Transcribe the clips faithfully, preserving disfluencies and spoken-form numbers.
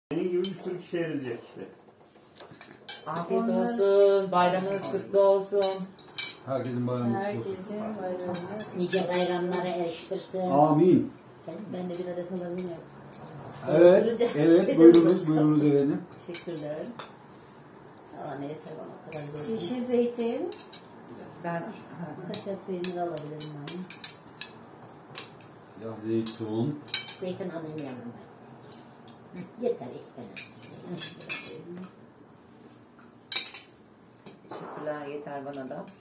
Senin gibi bir sürü kişi erilecek işte. Afiyet olsun, bayramınız kutlu olsun. Herkesin bayramı kutlu olsun. Herkesin bayramı. Nice bayramlara eriştirsin. Amin. Ben de bir adet alabilir miyim? Evet, Oturacak evet şey de buyurunuz, yok. buyurunuz efendim. Teşekkürler. Sağ ne yeter bana o kadar değil. Yeşil zeytin. Ben Kaşar peyniri alabilirim ben. Siyah zeytin. Zeytin alayım yanımda. Yeter iki tane. teşekkürler, yeter bana da.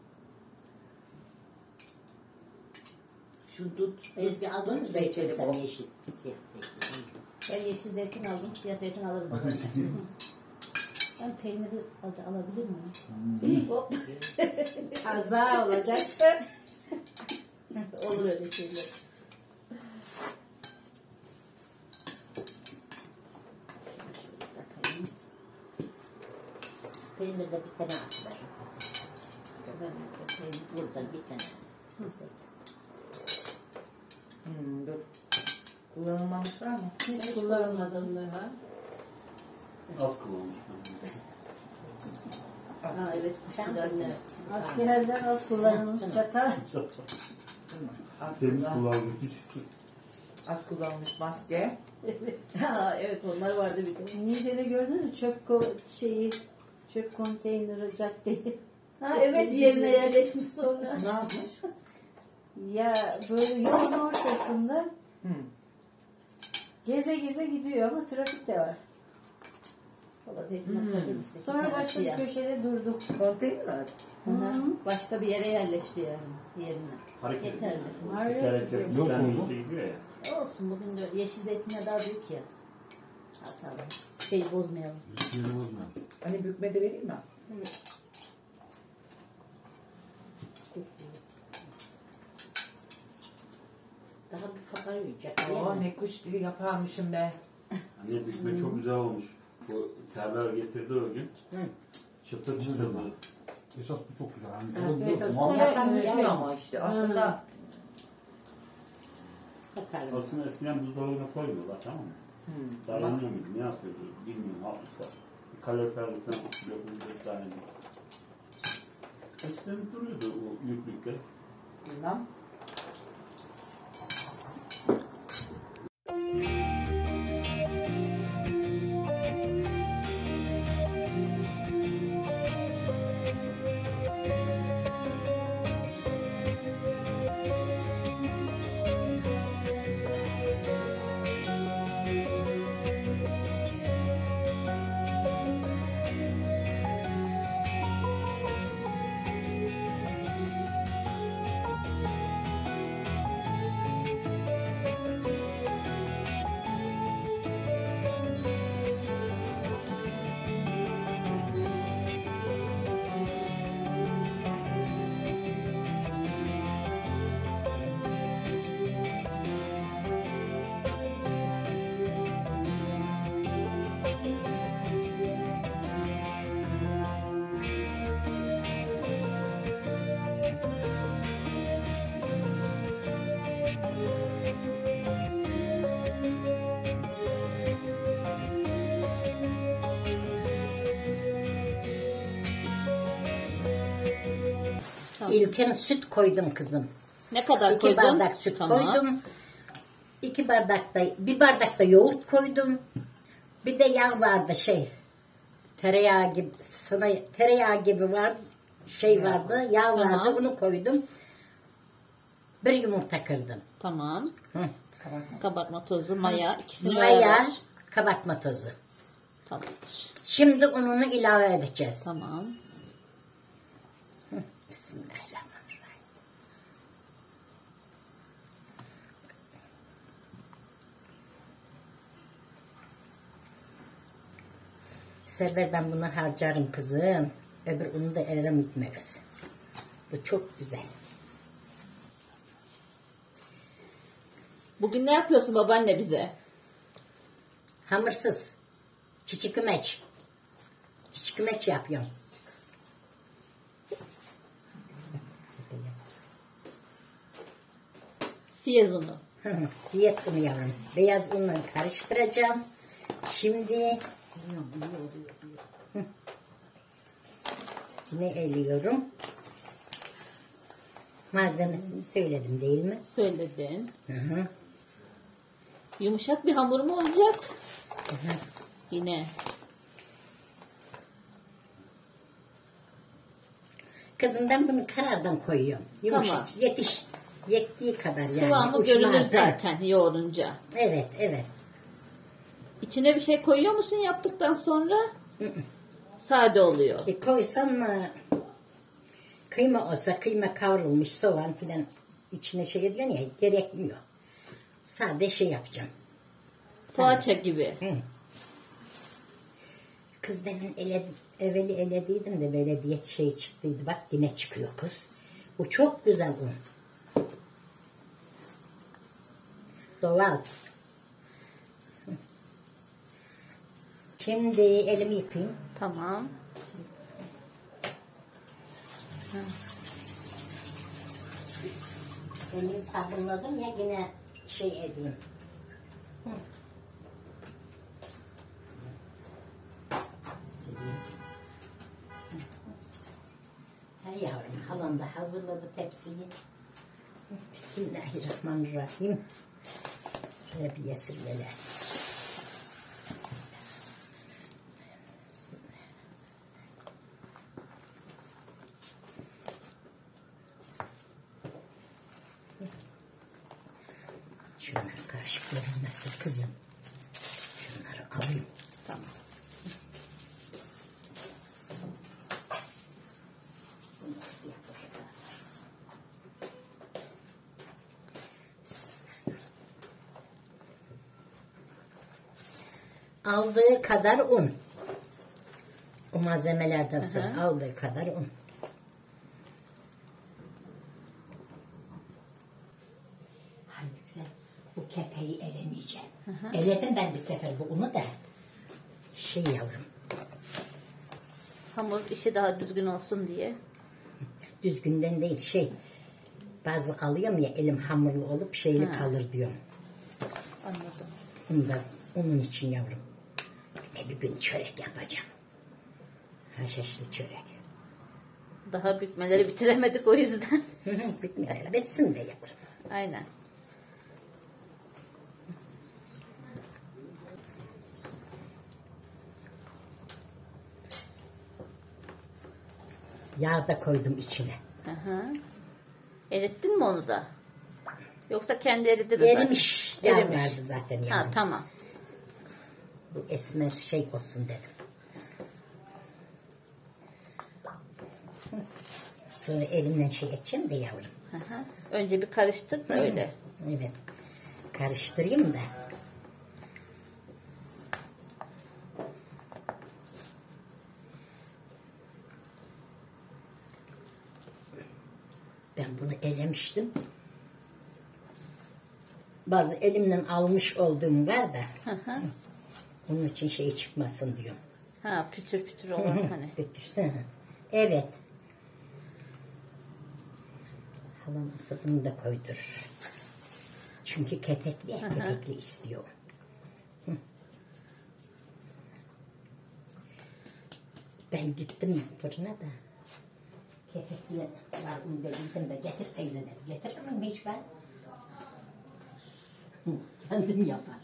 Şu dut, Ezgi aldın mı zeytini zeytin sen bu. yeşil? Siyah zeytin. Ben yeşil zeytin aldım, siyah zeytin alırım. Ben peyniri al- alabilir miyim? Hop. Kaza olacak. Olur öyle şeyler. Peynir de bir tane atlar. Burada bir tane. Nasıl? Hmm, dur. Kullanılmamış var mı? Hiç kullanmadım daha. Az kullanmış. Ha evet, kuşlar ne? Askerlerden az kullanılmış çatal. Az, Temiz kullan- kullanmış. az kullanılmış maske. Ha evet, onlar vardı bir de. Niğde'de gördün mü çöp ko şeyi, çöp konteyneri caddeyi. Ha evet, yerine yerleşmiş sonra. Ne yapmış? Ya böyle yolun ortasında Hmm. geze geze gidiyor ama trafik de var. Valla zeytin Hmm. atladım işte. Sonra başka bir ya. köşede durduk. Konteyner. Hı hı. Başka bir yere yerleşti yani, yerine. Hareket Yeterli. Bir kere çekip Yok bir tane oldu. önce gidiyor ya. Olsun, bugün de yeşil zeytinler daha büyük ya. Atalım. Şeyi bozmayalım. Yeri bozma. Hani bükme de vereyim mi? Evet. Daha bir kapar yiyecek. Oo, ne kuş dili yaparmışım be. Anne bükme çok güzel olmuş. Bu Serdar getirdi o gün. Hı. Çıtır çıtırdı. Esas bu çok güzel. Hani Evet, evet, evet, muhabbet- Yakan düşüyor ama işte. Aslında Bakalım. Aslında eskiden buzdolabına koymuyorlar, tamam mı? hmm. Davranıyor muydu? Ne yapıyordu? Bilmiyorum. Hafızlar. Bir kaloriferlikten yapılmış bir tane. Eskiden duruyordu o yüklükte. bilmem. İlken süt koydum kızım. Ne kadar İki koydun? bardak süt Tamam. koydum. İki bardak da, bir bardak da yoğurt koydum. Bir de yağ vardı şey. Tereyağı gibi, sana tereyağı gibi var, şey vardı, yağ Tamam. vardı, bunu koydum. Bir yumurta kırdım. Tamam. Hı. Kabartma tozu, maya, ikisini Maya, beraber. kabartma tozu. Tamamdır. Şimdi ununu ilave edeceğiz. Tamam. Bismillahirrahmanirrahim. Sever ben bunu harcarım kızım. Öbür unu da ellerim gitmez. Bu çok güzel. Bugün ne yapıyorsun babaanne bize? Hamursuz. Çiçik ümeç. Çiçik ümeç yapıyorum. Siyez unu. Hı hı, diyet unu yavrum. Beyaz unla karıştıracağım. Şimdi ne eliyorum? Malzemesini söyledim değil mi? Söyledin. Hı hı. Yumuşak bir hamur mu olacak? Yine. Kızım ben bunu karardan koyuyorum. Yumuşak Tamam. yetiş. Yettiği kadar yani. Kıvamı Uçmaz. görünür zaten yoğurunca. Evet evet. İçine bir şey koyuyor musun yaptıktan sonra? Sade oluyor. E koysam e, kıyma olsa kıyma kavrulmuş soğan filan içine şey ediyorsun ya gerekmiyor. Sade şey yapacağım. Poğaça gibi. Hı. Kız demin ele, evveli elediydim de böyle diyet şey çıktıydı. Bak yine çıkıyor kız. Bu çok güzel un. Doğal. Şimdi elimi yıkayayım. Tamam. Elimi sabunladım ya yine şey edeyim. Hı. Sileyim. Her yavrum halam da hazırladı tepsiyi. Bismillahirrahmanirrahim. Şöyle bir yesirveler. Şunlar karışık görünmesin kızım. Şunları alayım. Tamam. Bunu nasıl yapacağız? Aldığı kadar un. O malzemelerden sonra Hı hı. aldığı kadar un. Halbuki bu kepeği elemeyeceğim. Eledim ben bir sefer bu unu da. Şey yavrum. Hamur işi daha düzgün olsun diye. Düzgünden değil şey. Bazı alıyorum ya elim hamurlu olup şeyli Ha. kalır diyorum. Anladım. Bundan onun için yavrum. Ne bir gün çörek yapacağım. Haşhaşlı çörek. Daha bükmeleri bitiremedik o yüzden. Bitmeler bitsin de yavrum. Aynen. Yağ da koydum içine. Hı hı. Erittin mi onu da? Yoksa kendi eridi mi zaten? Erimiş. Yağ Erimiş. vardı zaten Ha yavrum. tamam. Bu esmer şey olsun dedim. Sonra elimden şey edeceğim de yavrum. Hı hı. Önce bir karıştır da öyle. Evet. Karıştırayım da. Ben bunu elemiştim. Bazı elimden almış olduğum var da. Hı hı. Onun için şey çıkmasın diyorum. Ha pütür pütür olan hani. Götürsene. Evet. Halam olsa bunu da koydur. Çünkü kepekli, Hı hı. kepekli istiyor. Hı. Ben gittim fırına da. Kepekli var mı dedim de getir teyzeler. Getirir miyim hiç ben? Hı, kendim yaparım.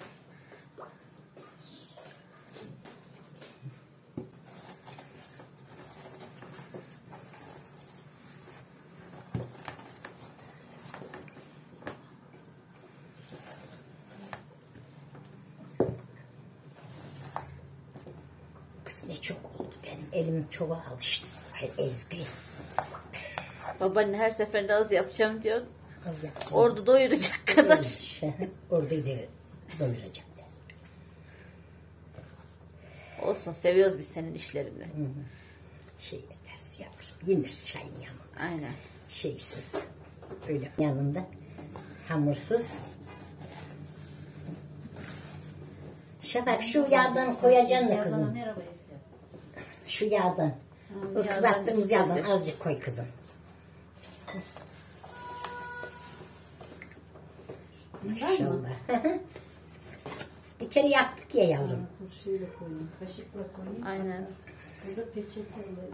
Kız ne çok oldu benim elim çoğa alıştı. Ay Ezgi. Babaanne her seferinde az yapacağım diyor. Az yapacağım. Orada doyuracak kadar. Orayı da doyuracağım. Olsun seviyoruz biz senin işlerini. Şey edersin yavrum. Yenir çayın yanında. Aynen. Şeysiz. Öyle yanında. Hamursuz. Şafak şu yağdan koyacaksın da kızım. Şu yağdan. O yağdan kızarttığımız istedi. yağdan azıcık koy kızım. Maşallah. Bir kere yaptık ya yavrum. Turşuyla koyayım. Kaşıkla koyayım. Aynen. Burada peçeteyle.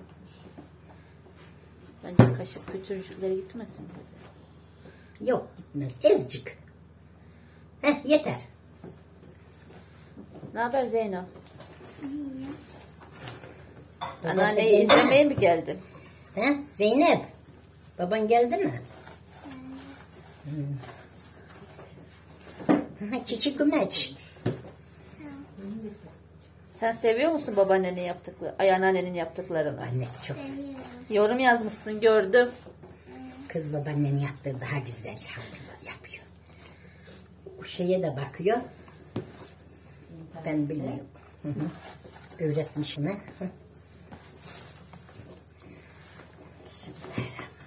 Bence kaşık küçücükleri gitmesin. Yok gitmez. Ezcik. Heh yeter. Ne haber Zeyno? Baban da Anneanneyi geldi izlemeye mi? mi geldin? He? Zeynep. Baban geldi mi? Hmm. Çiçek gümeç. Sen seviyor musun babaannenin yaptıkları, ay anneannenin yaptıklarını? Annesi çok. Yorum yazmışsın gördüm. Kız babaannenin yaptığı daha güzel yapıyor. O şeye de bakıyor. Ben bilmiyorum. Hı hı. Öğretmiş mi? Hı. Bismillahirrahmanirrahim.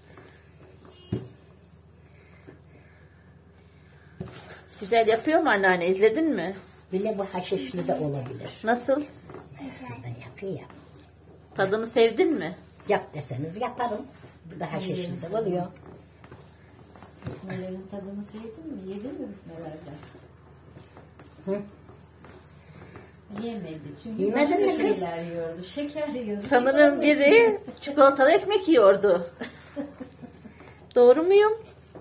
Güzel yapıyor mu anneanne, izledin mi? Bile bu haşhaşlı da olabilir. Nasıl? Aslında yapıyor ya. Tadını sevdin mi? Yap deseniz yaparım. Bu da haşhaşlı da oluyor. Bükmelerin tadını sevdin mi? Yedin mi bükmelerden? Hı? Yemedi. Çünkü Yemedin başka mi kız? şeyler yiyordu. Şeker yiyordu. Sanırım çikolata biri yiyordu. çikolatalı ekmek yiyordu. Doğru muyum?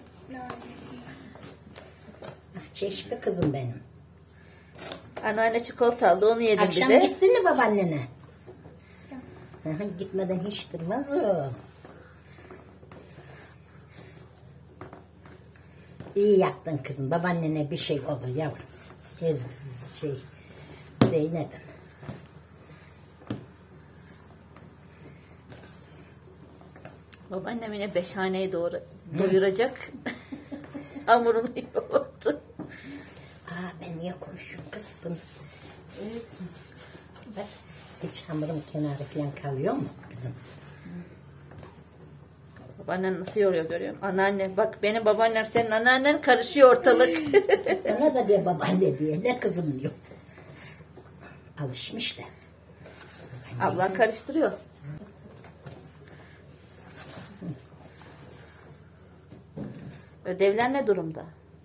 Ah, çeşme kızım benim. Anneanne çikolata aldı, onu yedim Akşam bir de. gittin mi babaannene? Hı hı, gitmeden hiç durmaz o. İyi yaptın kızım. Babaannene bir şey olur yavrum. Ezgisiz şey. Zeynep'im. Babaannem yine beşhaneyi doğru doyuracak. Hamurunu yoğurdu. Aa ben niye konuşuyorum kız bunu? Evet. Bak hiç hamurum kenarı falan kalıyor mu kızım? Babaannen nasıl yoruyor görüyor musun? Anneanne bak, benim babaannem senin anneannen, karışıyor ortalık. Ona da diye babaanne diyor. Ne kızım diyor. Alışmış da. Ablan karıştırıyor. Ödevler ne durumda?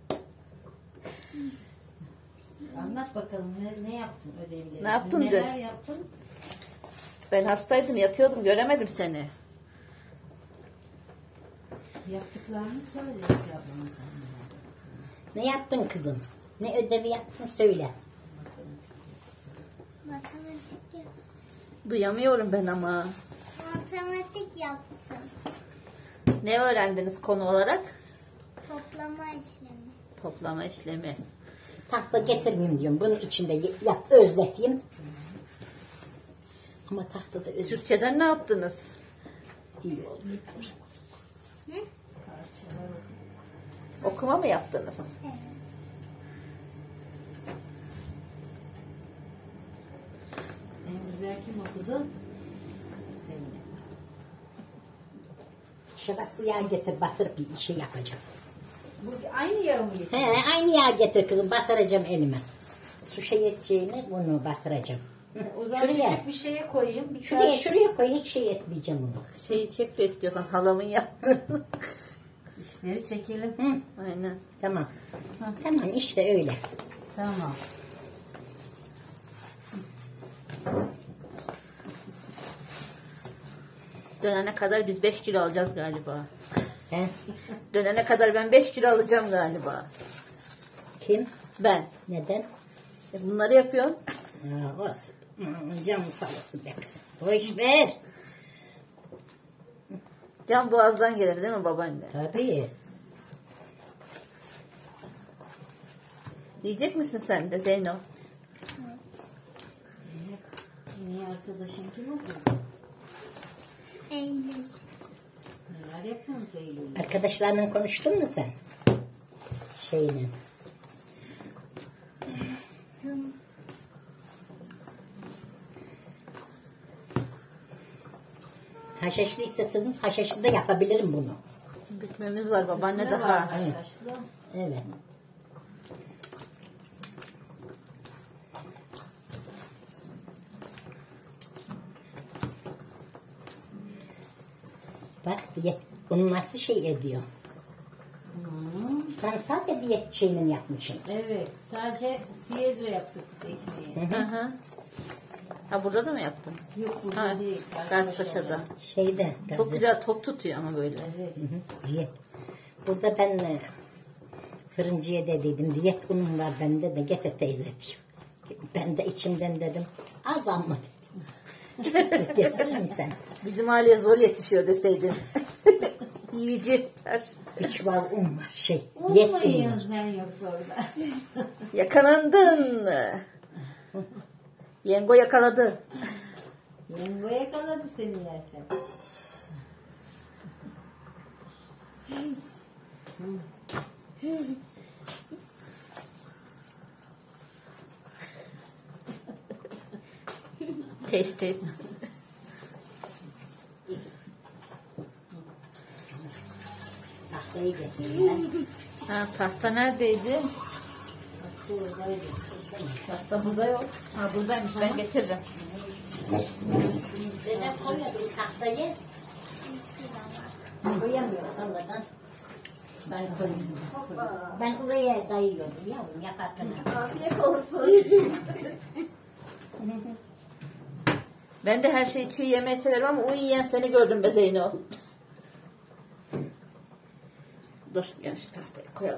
Anlat bakalım ne, ne yaptın ödevleri? Ne yaptın Neler dün? yaptın? Ben hastaydım, yatıyordum, göremedim seni. Yaptıklarını söyle ablana sen. Ne yaptın kızım? Ne ödevi yaptın söyle. Matematik yap- Duyamıyorum ben ama. matematik yaptım. Ne öğrendiniz konu olarak? Toplama işlemi. Toplama işlemi. Tahta getirmeyeyim diyorum. Bunun içinde ye- yap, özleteyim. Ama tahtada özlet. Türkçeden ne yaptınız? İyi olur. Ne? Okuma mı yaptınız? Evet. En güzel kim okudu? Zeynep. İşte bak bu yağı getir batırıp bir şey yapacağım. Bu aynı yağı mı getirdin? He, aynı yağı getir kızım batıracağım elime. Su şey yeteceğine bunu batıracağım. O zaman Şuraya. küçük bir şeye koyayım. Bir Şuraya kaş- şuraya koy hiç şey etmeyeceğim onu. Şeyi çek de istiyorsan, halamın yaptığını. İşleri çekelim. Hı, Aynen. tamam. Tamam işte öyle. Tamam. Dönene kadar biz beş kilo alacağız galiba. He? Dönene kadar ben beş kilo alacağım galiba. Kim? Ben. Neden? E bunları yapıyorum. Ha, olsun. Hı, canın sağ olsun be kızım. Boş ver. Can boğazdan gelir değil mi babaanne? Tabii. Yiyecek misin sen de Zeyno? Yeni arkadaşın kim okudu? Eylül. Neler yapıyorsunuz Eylül'de? Arkadaşlarla konuştun mu sen? Şeyle. Tüm Haşhaşlı isteseniz haşhaşlı da yapabilirim bunu. Bükmemiz var babaanne Ne daha. var haşhaşlı? Evet. Bak diye bunu nasıl şey ediyor. Hmm. Sen sadece diyet şeyini yapmışsın. Evet. Sadece siyezle yaptık biz ekmeği. Hı hı. Ha burada da mı yaptın? Yok burada Ha, değil. Gazipaşa'da. Şeyde. Çok gazete- güzel tok tutuyor ama böyle. Evet. Diyet. Burada ben e, fırıncıya dediydim. Diyet unum var bende de getir teyze diyor. Ben de içimden dedim. Az amma dedim. Getirir misin? Bizim aileye zor yetişiyor deseydin. Yiyecekler. Bir çuval un var. Şey, diyet unu Olmayın var. sen yoksa orada. Yakalandın. Yengo yakaladı. Yengo yakaladı seni yerken. Tez tez. Tahtayı getirdim ben. Ha, tahta neredeydi? Tahta burada yok. Ha buradaymış, ben getiririm. Zeynep koymadım tahtayı. Koyamıyor sonradan. Ben koyayım. Ben oraya dayıyordum yavrum yaparken. Afiyet olsun. Ben de her şeyi çiğ yemeyi severim ama un yiyen seni gördüm be Zeyno. Dur, gel şu tahtayı koyalım.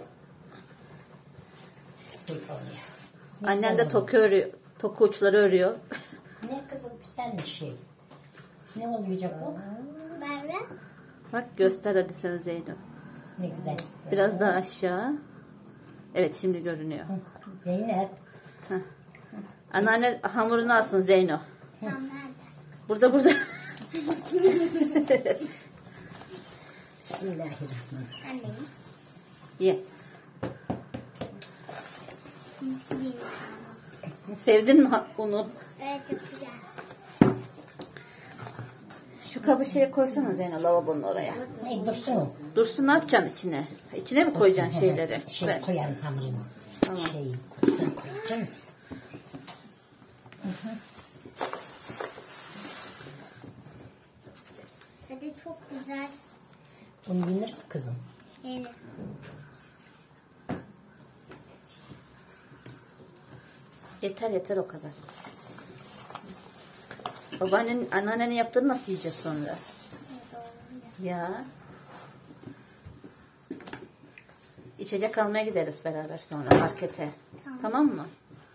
Annem de toku örüyor. Toku uçları örüyor. Ne kızım güzel bir şey. Ne olmayacak o? Ben de Bak göster hadi sen Zeyno. Ne güzel. Biraz daha aşağı. Evet şimdi görünüyor. Zeynep. Anneanne hamurunu alsın Zeyno. tam nerede? Burada burada. Bismillahirrahmanirrahim. Anneyim. Ye. Bilmiyorum. Sevdin mi unu? Evet çok güzel. Şu kabı şeye koysana Zeyno lavabonun oraya. Ne dursun o? Dursun ne yapacaksın içine? İçine mi koyacaksın şeyleri? Şey Ver. koyarım hamurunu. Tamam. Şey sen koyacaksın. Hadi çok güzel. Bunu yenir mi kızım? Yenir. Yeter yeter o kadar. Babaannen, anneannenin yaptığını nasıl yiyeceğiz sonra? Ya. İçecek almaya gideriz beraber sonra markete. Tamam. Tamam mı?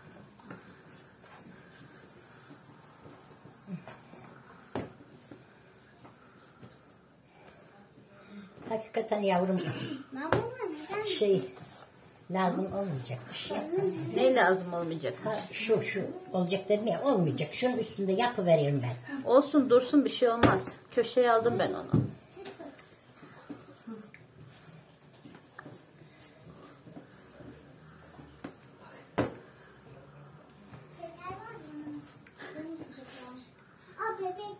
Hakikaten yavrum Ben bunu neden şey lazım olmayacak bir şey. Ne lazım olmayacak? Ha, şu şu olacak dedim ya olmayacak. Şunun üstünde yapıveririm ben. Olsun dursun bir şey olmaz. Köşeye aldım ben onu. şeker var mı? Benim şeker var. Aa bebek.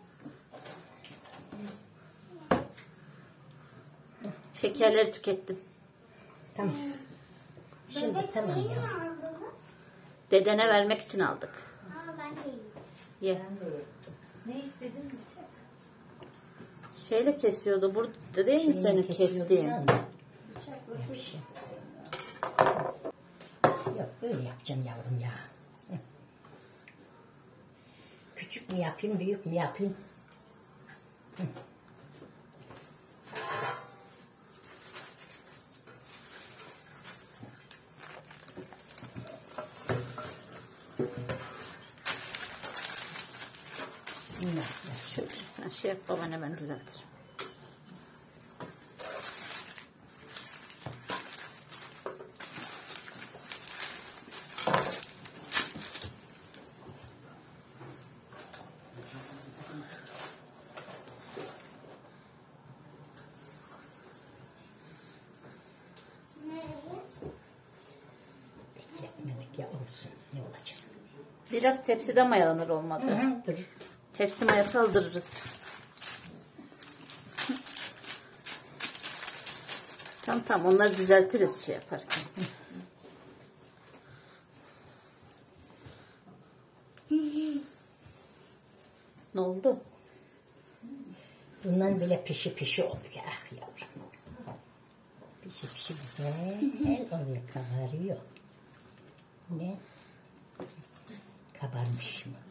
Şekerleri tükettim. Tamam. Şimdi Bebek tamam şeyi ya. mi aldınız? Dedene vermek için aldık. Aa ben de yiyeyim. Ye. Ne istedin bıçak? Şeyle kesiyordu. Burada değil mi Şimdi senin kesiyorum kestiğin? ya. Bıçak Bir şey. Yok böyle yapacağım yavrum ya. Hı. Küçük mü yapayım büyük mü yapayım? Hı. Bismillah. Şöyle sen şey yap baban hemen düzeltir. Bekletmedik ya olsun. Ne olacak? Biraz tepside mayalanır olmadı. Hı hı, dur. Tepsi mayası aldırırız. Tamam tamam onları düzeltiriz şey yaparken. Ne oldu? Bundan bile pişi pişi oldu ya ah yavrum. Pişi pişi güzel oluyor, kabarıyor. Ne? Kabarmış mı?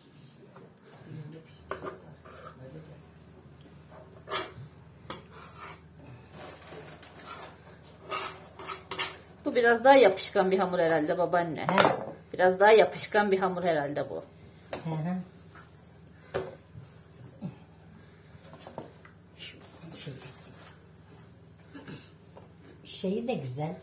Bu biraz daha yapışkan bir hamur herhalde babaanne. He. Biraz daha yapışkan bir hamur herhalde bu. Hı hı. Şu şey. Şeyi de güzel.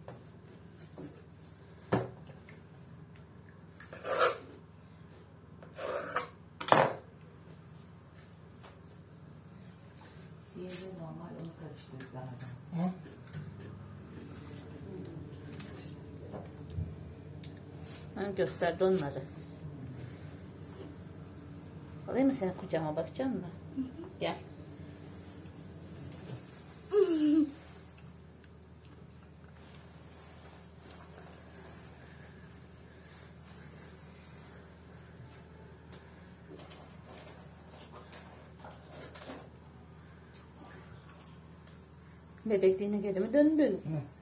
Siyahı normal onu karıştırdık daha. He? Ha, gösterdi onları. Alayım mı seni kucağıma, bakacak mısın? Gel. Bebekliğine geri mi döndün?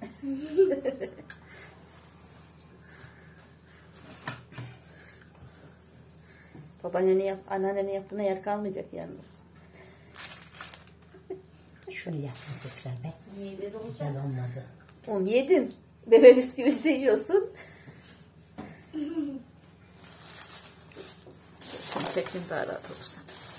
Babaannenin yap, anneannenin yaptığına yer kalmayacak yalnız. Şunu yapma tekrar be. Güzel olmadı. Onu yedin. Bebe bisküvisi yiyorsun. Şunu çekeyim daha rahat olursa.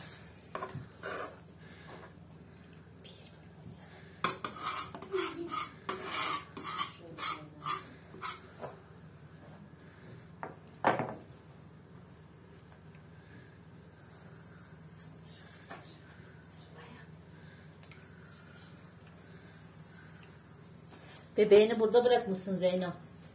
Bebeğini burada bırakmışsın Zeyno.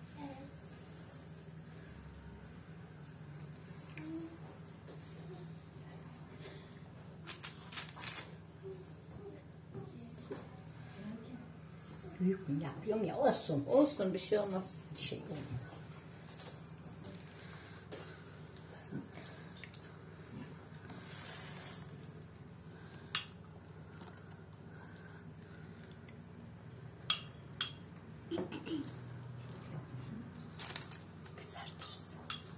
Büyük mü yapıyorum ya, olsun. Olsun, bir şey olmaz. Bir şey olmaz. Kızartırsın.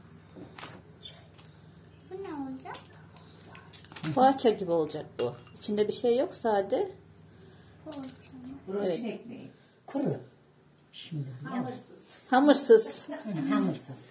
Bu ne olacak? Poğaça gibi olacak bu. İçinde bir şey yok, sade. Poğaça mı? Broçin ekmeği. Kuru. Şimdi Hamırsız. Hamursuz. Hı, hamursuz.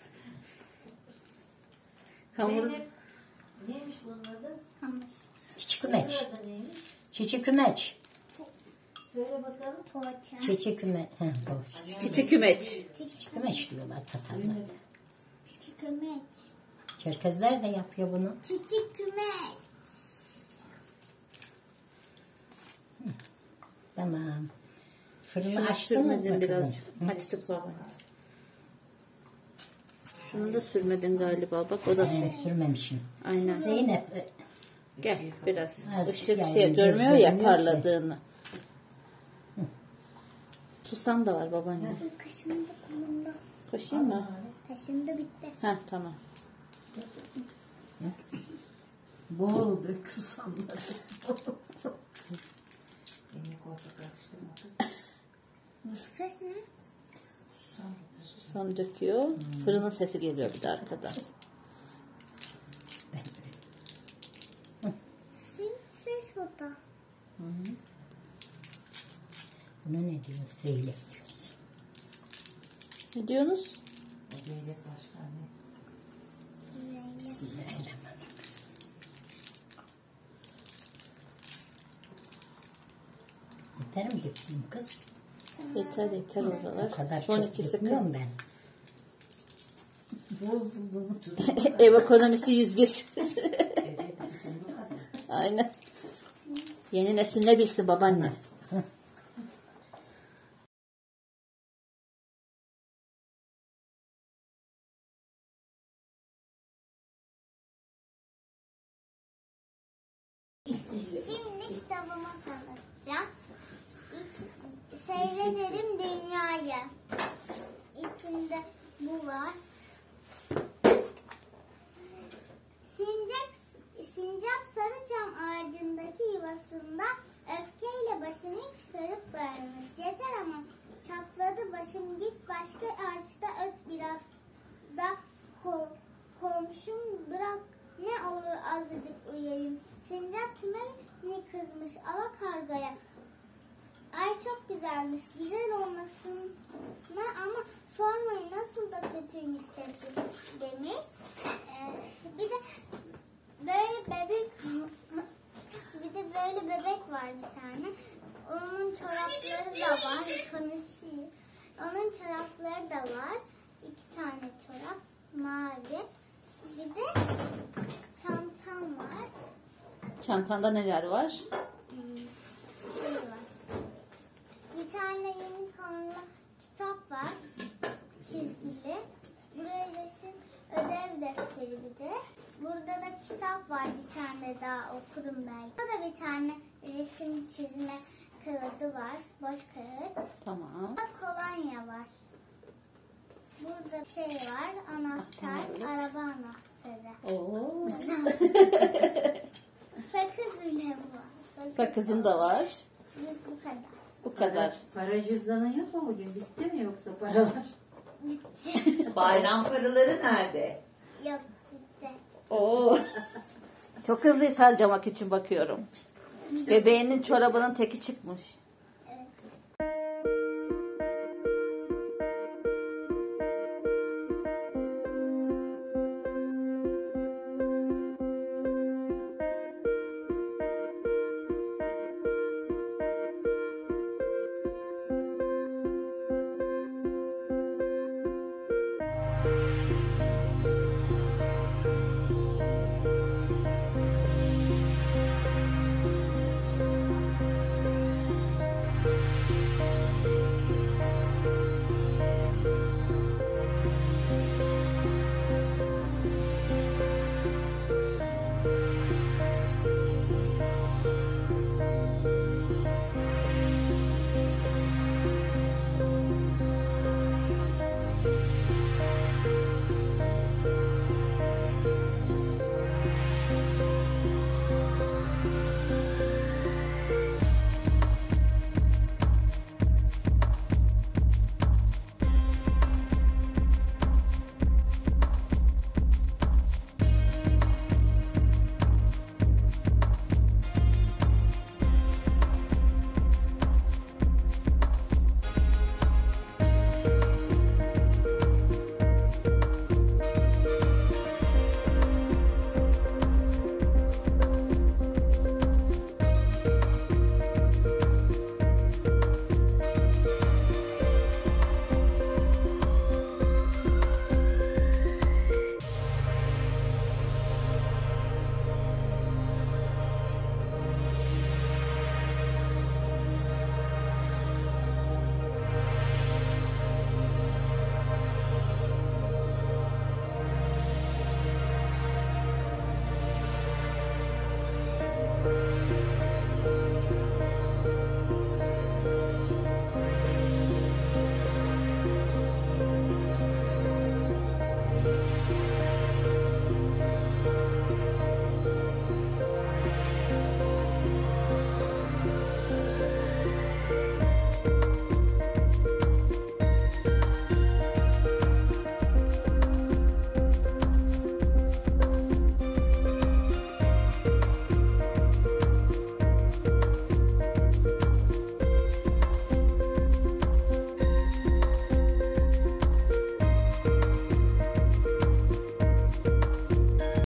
Hamur. Neymiş bunun adı? Hamur. Çiçi kümeç. Adı neymiş? Çiçi kümeç. Söyle bakalım. Poğaça. Çiçi kümeç. He, doğru. Çiçi kümeç. Çiçi kümeç diyorlar Tatarlar. Çiçi kümeç. Çerkezler de yapıyor bunu. Çiçi kümeç. Tamam. Fırını Şunu açtınız mı sürmedin kızım? birazcık. Açtık baba. Şunu da sürmedin galiba. Bak o da şey. Evet, sürmemişim. Aynen. Zeynep e, Gel biraz. Az Işık yani şey göz görmüyor ya görmüyor ki. parladığını. Susam da var babaanne. Kaşındı kolumda. Koşayım mı? Kaşındı bitti. Heh, tamam. Bol dök susamları. Beni koltuk karıştırma. Bu ses ne? Susam döküyor. Fırının sesi geliyor bir de arkadan. Ses, ses o da. Buna ne diyor? Zeynep diyor. Ne diyorsunuz? Zeynep başka ne? Bismillahirrahmanirrahim. Yeter mi dökeyim kız? Yeter yeter O oralar. kadar Son çok ikisi dökmüyorum ben. Bozdum bunu. Ev ekonomisi yüz bir. Aynen. Yeni nesil ne bilsin babaanne. Şimdi kitabımı tanıtacağım. İç, seyrederim dünyayı. İçinde bu var. Sincap, sincap sarıçam ağacındaki yuvasında öfkeyle başını çıkarıp vermiş. başım git başka ağaçta öt biraz da ko komşum bırak ne olur azıcık uyuyayım. Sincap kime ne kızmış alakargaya. Ay çok güzelmiş güzel olmasın mı ama sormayın nasıl da kötüymüş sesi demiş. Ee, bir de böyle bebek bir de böyle bebek var bir tane. Onun çorapları da var. Konuşuyor. Onun çorapları da var. İki tane çorap. Mavi. Bir de çantam var. Çantanda neler var? Hmm, şey var. Bir tane yeni kanlı kitap var. Çizgili. Buraya resim ödev defteri bir de. Burada da kitap var bir tane daha okurum belki. Burada da bir tane resim çizme kağıdı var. Boş kağıt. Tamam. Burada kolonya var. Burada şey var. Anahtar. Araba anahtarı. Oo. Sakız bile var. Sakızın da var. Bu, bu kadar. Bu kadar. Para cüzdanın yok mu bugün? Bitti mi yoksa paralar? Bitti. Bayram paraları nerede? Yok bitti. Oo. Çok hızlıyız harcamak için bakıyorum. Bebeğinin çorabının teki çıkmış.